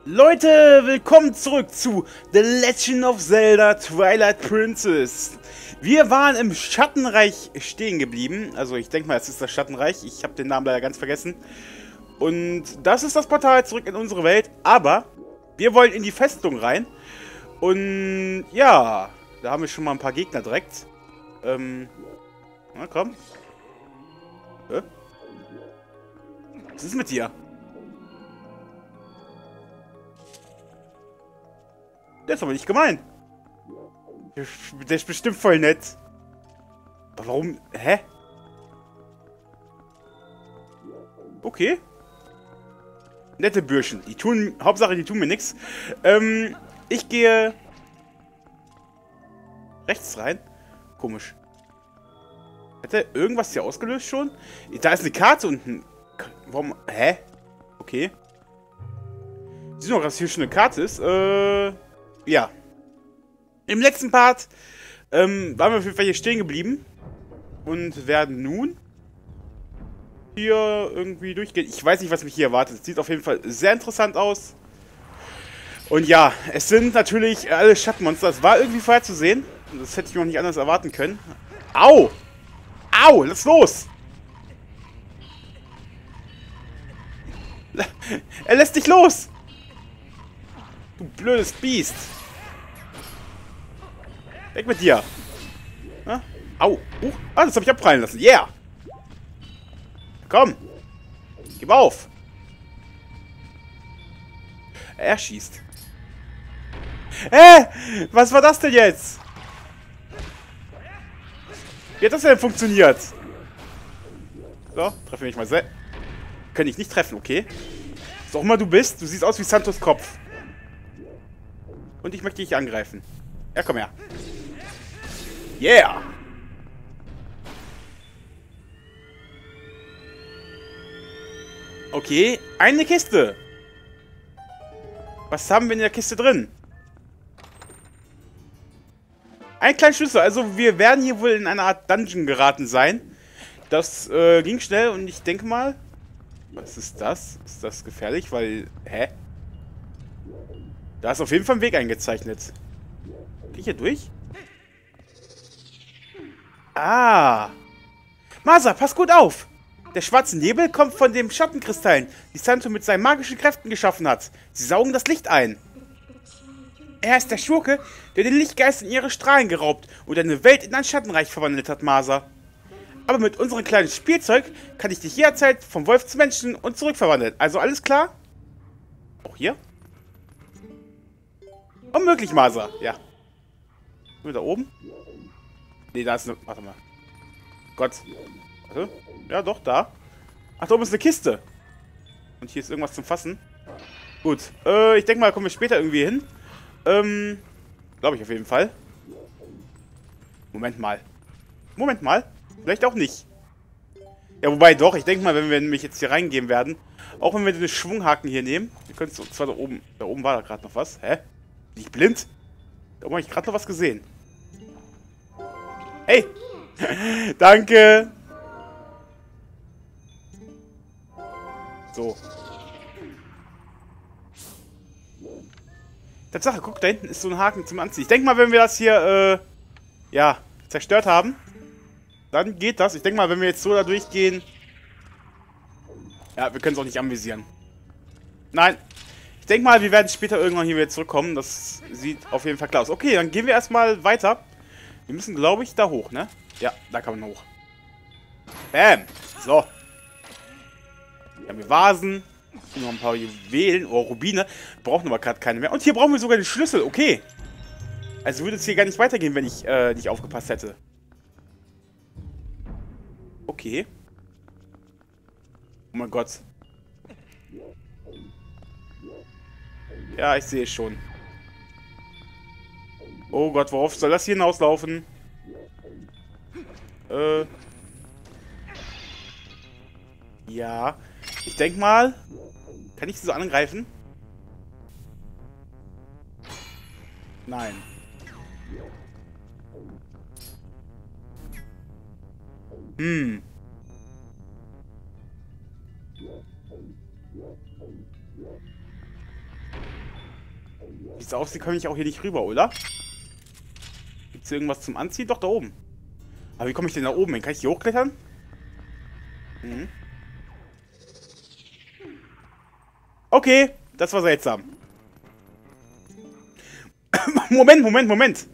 Leute, willkommen zurück zu The Legend of Zelda Twilight Princess. Wir waren im Schattenreich stehen geblieben. Also ich denke mal, es ist das Schattenreich. Ich habe den Namen leider ganz vergessen. Und das ist das Portal zurück in unsere Welt. Aber wir wollen in die Festung rein. Und ja, da haben wir schon mal ein paar Gegner direkt. Na komm. Hä? Was ist mit dir? Der ist aber nicht gemein. Der ist bestimmt voll nett. Aber warum? Hä? Okay. Nette Bürschen. Die tun, Hauptsache, die tun mir nichts. Ich gehe rechts rein. Komisch. Hat er irgendwas hier ausgelöst schon? Da ist eine Karte unten. Warum? Hä? Okay. Sieh noch, dass hier schon eine Karte ist. Ja. Im letzten Part waren wir auf jeden Fall hier stehen geblieben. Und werden nun hier irgendwie durchgehen. Ich weiß nicht, was mich hier erwartet. Sieht auf jeden Fall sehr interessant aus. Und ja, es sind natürlich alle Schattenmonster. Das war irgendwie vorherzusehen. Und das hätte ich noch nicht anders erwarten können. Au! Au! Lass los! Er lässt dich los! Du blödes Biest! Weg mit dir! Na? Au! Ah, das habe ich abprallen lassen. Yeah! Komm! Gib auf! Er schießt. Was war das denn jetzt? Wie hat das denn funktioniert? So, treffe mich mal sehr. Kann ich nicht treffen, okay? Was auch immer du bist, du siehst aus wie Santos Kopf. Und ich möchte dich angreifen. Ja, komm her. Yeah! Okay, eine Kiste. Was haben wir in der Kiste drin? Ein kleiner Schlüssel. Also wir werden hier wohl in eine Art Dungeon geraten sein. Das ging schnell und ich denke mal... Was ist das? Ist das gefährlich? Weil... Hä? Da ist auf jeden Fall ein Weg eingezeichnet. Geh ich hier durch? Ah! Masa, pass gut auf! Der schwarze Nebel kommt von den Schattenkristallen, die Santo mit seinen magischen Kräften geschaffen hat. Sie saugen das Licht ein. Er ist der Schurke, der den Lichtgeistern ihre Strahlen geraubt und eine Welt in ein Schattenreich verwandelt hat, Masa. Aber mit unserem kleinen Spielzeug kann ich dich jederzeit vom Wolf zum Menschen und zurückverwandeln. Also alles klar? Auch hier? Unmöglich, Masa. Ja. Nur da oben? Nee, da ist eine... Warte mal. Gott. Warte. Ja, doch, da. Ach, da oben ist eine Kiste. Und hier ist irgendwas zum Fassen. Gut. Ich denke mal, da kommen wir später irgendwie hin. Glaube ich auf jeden Fall. Moment mal. Moment mal. Vielleicht auch nicht. Ja, wobei doch. Ich denke mal, wenn wir nämlich jetzt hier reingehen werden, auch wenn wir den Schwunghaken hier nehmen, wir können es zwar da oben war da gerade noch was. Hä? Bin ich blind? Da oben habe ich gerade noch was gesehen. Hey! Danke! So. Tatsache, guck, da hinten ist so ein Haken zum Anziehen. Ich denke mal, wenn wir das hier, ja, zerstört haben, dann geht das. Ich denke mal, wenn wir jetzt so da durchgehen... Ja, wir können es auch nicht anvisieren. Nein. Ich denke mal, wir werden später irgendwann hier wieder zurückkommen. Das sieht auf jeden Fall klar aus. Okay, dann gehen wir erstmal weiter. Wir müssen, glaube ich, da hoch, ne? Ja, da kann man hoch. Bam. So. Hier haben wir Vasen. Hier noch ein paar Juwelen. Oh, Rubine. Brauchen aber gerade keine mehr. Und hier brauchen wir sogar den Schlüssel. Okay. Also würde es hier gar nicht weitergehen, wenn ich nicht aufgepasst hätte. Okay. Oh mein Gott. Ja, ich sehe es schon. Oh Gott, worauf soll das hier hinauslaufen? Ja. Ich denke mal... Kann ich sie so angreifen? Nein. Wie es aussieht, komme ich auch hier nicht rüber, oder? Gibt es hier irgendwas zum Anziehen? Doch, da oben. Aber wie komme ich denn da oben hin? Kann ich hier hochklettern? Mhm. Okay, das war seltsam. Moment.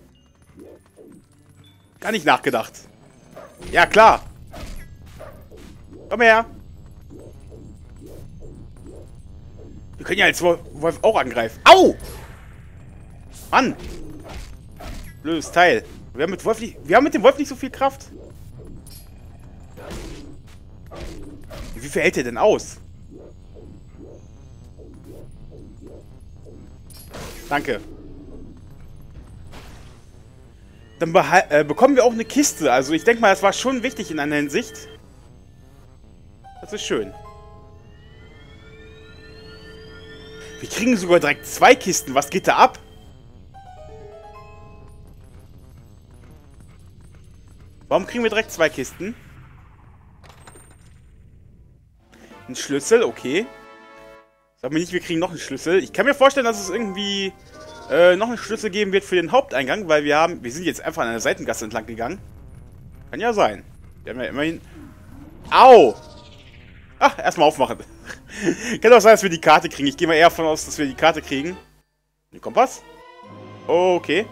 Gar nicht nachgedacht. Ja, klar. Komm her. Wir können ja als Wolf auch angreifen. Au! Mann! Blödes Teil. Wir haben mit dem Wolf nicht so viel Kraft. Wie viel hält der denn aus? Danke. Dann bekommen wir auch eine Kiste. Also ich denke mal, das war schon wichtig in einer Hinsicht. Das ist schön. Wir kriegen sogar direkt 2 Kisten. Was geht da ab? Warum kriegen wir direkt 2 Kisten? Ein Schlüssel, okay. Sag mir nicht, wir kriegen noch einen Schlüssel. Ich kann mir vorstellen, dass es irgendwie noch einen Schlüssel geben wird für den Haupteingang, weil wir sind jetzt einfach an einer Seitengasse entlang gegangen. Kann ja sein. Wir haben ja immerhin... Au! Ach, erstmal aufmachen. Kann auch sein, dass wir die Karte kriegen. Ich gehe mal eher davon aus, dass wir die Karte kriegen. Den Kompass? Okay.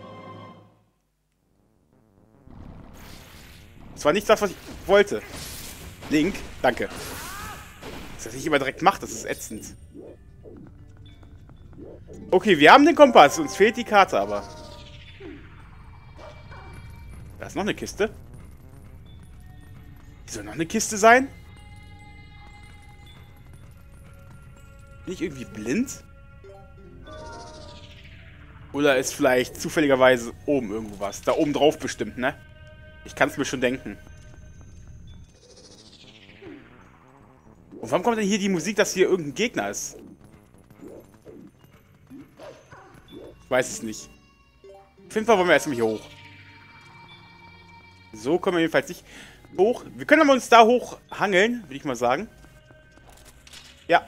Das war nicht das, was ich wollte. Link, danke. Das nicht immer direkt macht, das ist ätzend. Okay, wir haben den Kompass. Uns fehlt die Karte aber. Da ist noch eine Kiste. Wie soll noch eine Kiste sein? Bin ich irgendwie blind? Oder ist vielleicht zufälligerweise oben irgendwo was? Da oben drauf bestimmt, ne? Ich kann es mir schon denken. Und warum kommt denn hier die Musik, dass hier irgendein Gegner ist? Ich weiß es nicht. Auf jeden Fall wollen wir erstmal hier hoch. So kommen wir jedenfalls nicht hoch. Wir können aber uns da hoch hangeln, würde ich mal sagen. Ja.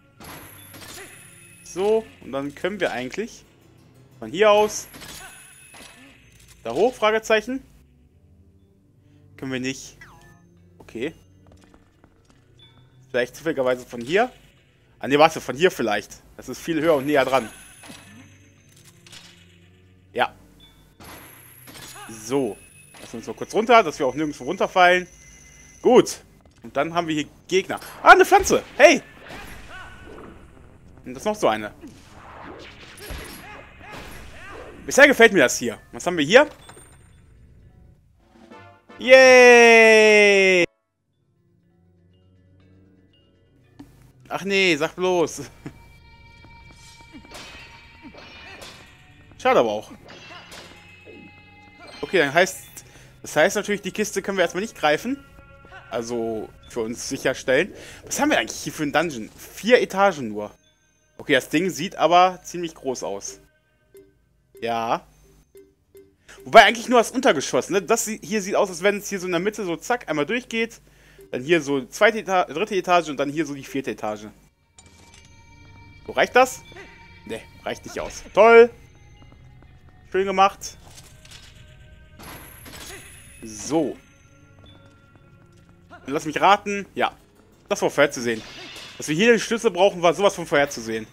So, und dann können wir eigentlich von hier aus da hoch, Fragezeichen. Können wir nicht. Okay. Vielleicht zufälligerweise von hier. Ah ne, warte, von hier vielleicht. Das ist viel höher und näher dran. Ja. So. Lassen wir uns mal kurz runter, dass wir auch nirgendwo runterfallen. Gut. Und dann haben wir hier Gegner. Ah, eine Pflanze. Hey. Und das ist noch so eine. Bisher gefällt mir das hier. Was haben wir hier? Yay! Ach nee, sag bloß. Schade aber auch. Okay, dann das heißt natürlich, die Kiste können wir erstmal nicht greifen. Also für uns sicherstellen. Was haben wir eigentlich hier für einen Dungeon? 4 Etagen nur. Okay, das Ding sieht aber ziemlich groß aus. Ja. Wobei eigentlich nur das Untergeschoss, ne? Das hier sieht aus, als wenn es hier so in der Mitte so zack einmal durchgeht. Dann hier so dritte Etage und dann hier so die 4. Etage. So, reicht das? Ne, reicht nicht aus. Toll. Schön gemacht. So. Lass mich raten. Ja. Das war vorherzusehen. Dass wir hier den Schlüssel brauchen, war sowas von vorherzusehen.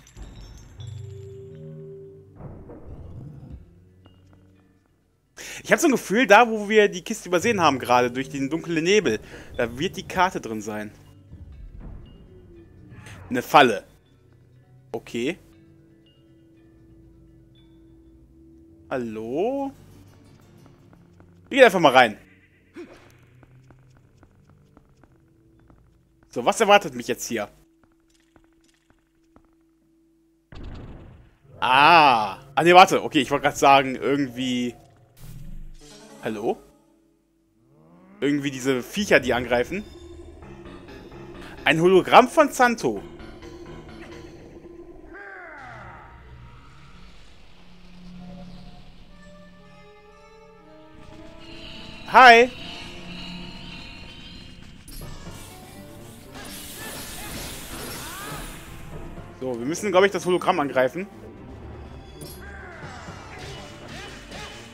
Ich habe so ein Gefühl, da wo wir die Kiste übersehen haben gerade, durch den dunklen Nebel, da wird die Karte drin sein. Eine Falle. Okay. Hallo? Wir gehen einfach mal rein. So, was erwartet mich jetzt hier? Ah. Ah, ne, warte. Okay, ich wollte gerade sagen, irgendwie... Hallo? Irgendwie diese Viecher, die angreifen. Ein Hologramm von Santo. Hi. So, wir müssen, glaube ich, das Hologramm angreifen.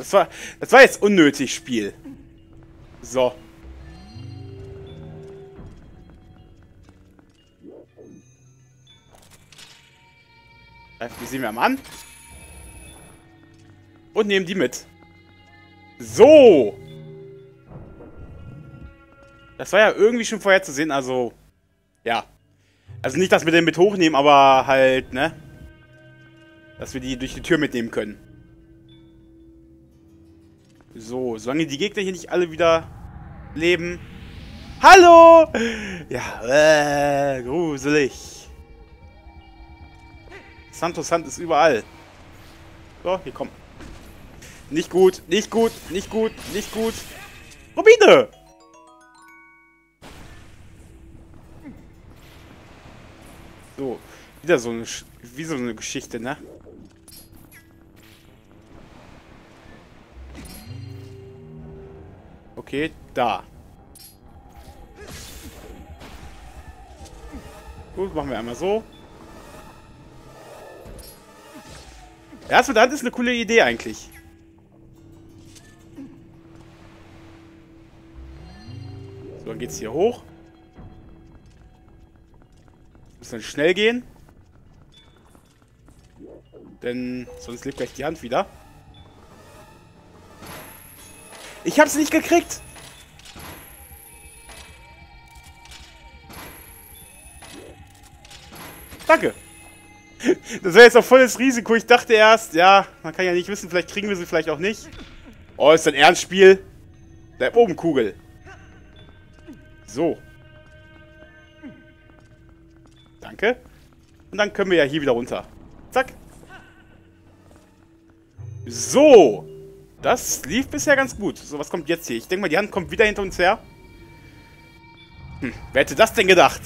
Das war jetzt unnötig, Spiel. So. Die sehen wir am an. Und nehmen die mit. So. Das war ja irgendwie schon vorher zu sehen, also... Ja. Also nicht, dass wir den mit hochnehmen, aber halt, ne? Dass wir die durch die Tür mitnehmen können. So, solange die Gegner hier nicht alle wieder leben. Hallo! Ja, gruselig. Santos Hand ist überall. So, hier komm. Nicht gut, nicht gut, nicht gut, nicht gut. Rubine! So, wieder so eine, wie so eine Geschichte, ne? Okay, da. Gut, machen wir einmal so. Ja, das mit der Hand ist eine coole Idee eigentlich. So, dann geht's hier hoch. Muss dann schnell gehen. Denn sonst lebt gleich die Hand wieder. Ich hab's nicht gekriegt! Danke! Das wäre jetzt auch volles Risiko. Ich dachte erst, ja, man kann ja nicht wissen, vielleicht kriegen wir sie, vielleicht auch nicht. Oh, ist ein Ernstspiel? Bleib oben, Kugel. So. Danke. Und dann können wir ja hier wieder runter. Zack. So. Das lief bisher ganz gut. So, was kommt jetzt hier? Ich denke mal, die Hand kommt wieder hinter uns her. Wer hätte das denn gedacht?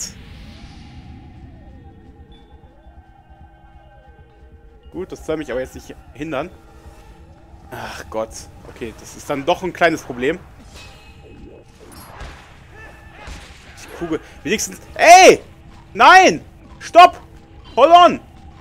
Gut, das soll mich aber jetzt nicht hindern. Ach Gott. Okay, das ist dann doch ein kleines Problem. Die Kugel. Wenigstens... Ey! Nein! Stopp! Hold on!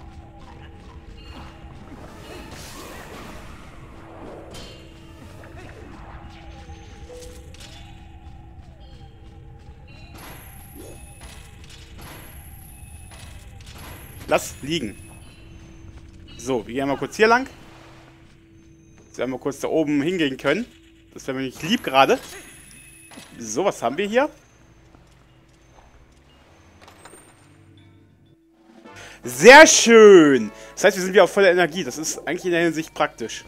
Lass liegen. So, wir gehen mal kurz hier lang. Dass wir mal kurz da oben hingehen können. Das wäre mir nicht lieb gerade. So, was haben wir hier? Sehr schön! Das heißt, wir sind wieder auf voller Energie. Das ist eigentlich in der Hinsicht praktisch.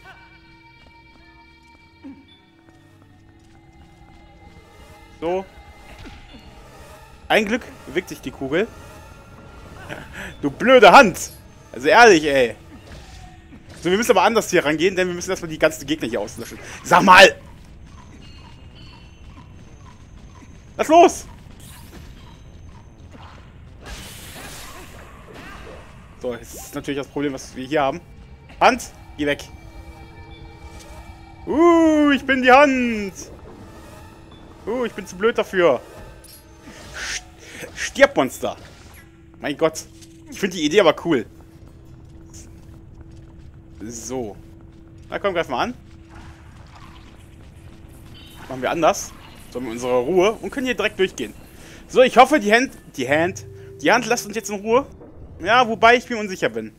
So. Ein Glück bewegt sich die Kugel. Du blöde Hand! Also ehrlich, ey. So, wir müssen aber anders hier rangehen, denn wir müssen erstmal die ganzen Gegner hier auslöschen. Sag mal! Lass los! So, jetzt ist natürlich das Problem, was wir hier haben. Hand, geh weg. Ich bin die Hand! Ich bin zu blöd dafür. Stirb, Monster! Mein Gott. Ich finde die Idee aber cool. So. Na komm, greif mal an. Machen wir anders. So, haben wir unsere Ruhe und können hier direkt durchgehen. So, ich hoffe, die Hand lasst uns jetzt in Ruhe. Ja, wobei ich mir unsicher bin.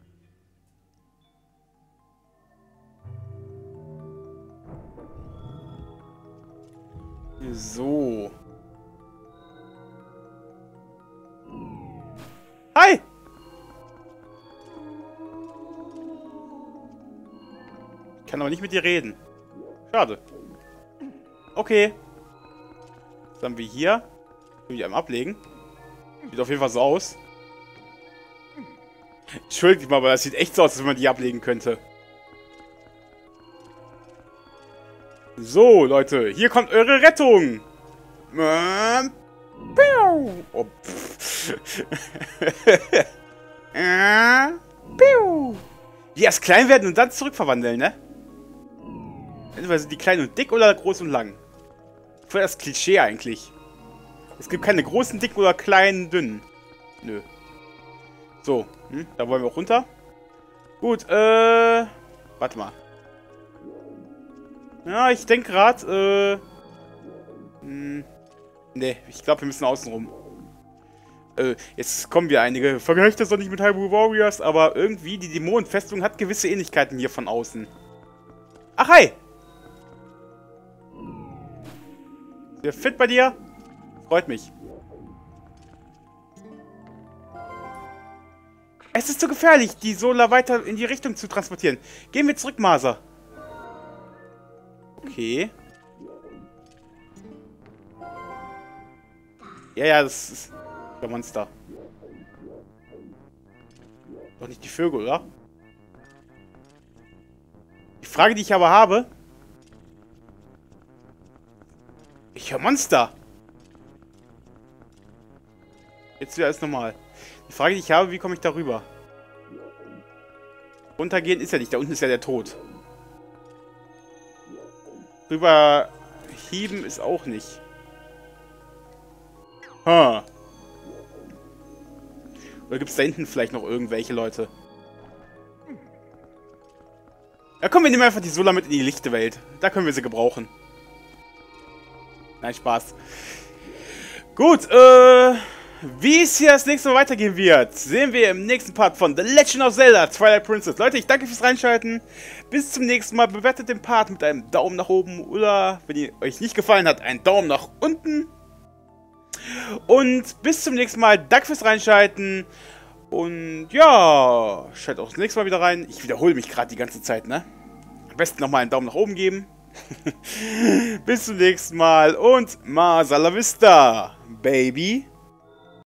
So. Hi! Ich kann aber nicht mit dir reden. Schade. Okay. Was haben wir hier? Will ich einmal ablegen? Sieht auf jeden Fall so aus. Entschuldigt mal, aber das sieht echt so aus, als wenn man die ablegen könnte. So, Leute. Hier kommt eure Rettung. Oh, die erst klein werden und dann zurückverwandeln, ne? Entweder sind die klein und dick oder groß und lang. Voll das Klischee eigentlich. Es gibt keine großen, dicken oder kleinen, dünnen. Nö. So, da wollen wir auch runter. Gut, warte mal. Ja, ich denke gerade, nee, ich glaube, wir müssen außen rum. Jetzt kommen wir einige. Vergleicht das doch nicht mit Hyrule Warriors, aber irgendwie die Dämonenfestung hat gewisse Ähnlichkeiten hier von außen. Ach, hi! Ist der fit bei dir? Freut mich. Es ist zu gefährlich, die Sola weiter in die Richtung zu transportieren. Gehen wir zurück, Masa. Okay. Ja, das ist der Monster. Doch nicht die Vögel, oder? Die Frage, die ich aber habe... Ich höre Monster. Jetzt wieder alles normal. Die Frage, die ich habe, wie komme ich da rüber? Runtergehen ist ja nicht. Da unten ist ja der Tod. Rüber hieben ist auch nicht. Oder gibt es da hinten vielleicht noch irgendwelche Leute? Ja, komm, wir nehmen einfach die Sola mit in die lichte Welt. Da können wir sie gebrauchen. Nein, Spaß. Gut, wie es hier das nächste Mal weitergehen wird, sehen wir im nächsten Part von The Legend of Zelda Twilight Princess. Leute, ich danke fürs Reinschalten. Bis zum nächsten Mal. Bewertet den Part mit einem Daumen nach oben oder, wenn ihr euch nicht gefallen hat, einen Daumen nach unten. Und bis zum nächsten Mal. Danke fürs Reinschalten. Und ja, schaltet auch das nächste Mal wieder rein. Ich wiederhole mich gerade die ganze Zeit, ne? Am besten nochmal einen Daumen nach oben geben. Bis zum nächsten Mal und Masa la Vista, Baby.